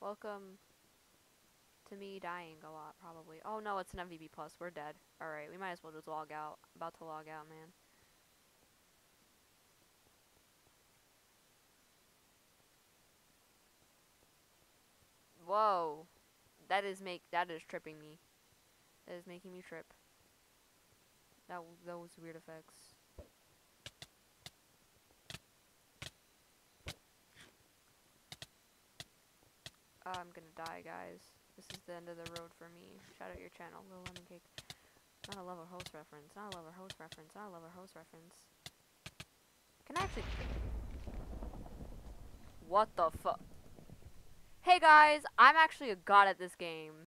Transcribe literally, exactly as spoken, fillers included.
Welcome to me dying a lot, probably. Oh no, it's an M V P plus. We're dead. Alright, we might as well just log out. About to log out, man. Whoa. That is make that is tripping me. That is making me trip. That those weird effects. Uh, I'm gonna die, guys. This is the end of the road for me. Shout out your channel, Little Lemon Cake. Not a lover host reference. Not a lover host reference. Not a lover host reference. Can I actually? What the fuck? Hey guys, I'm actually a god at this game.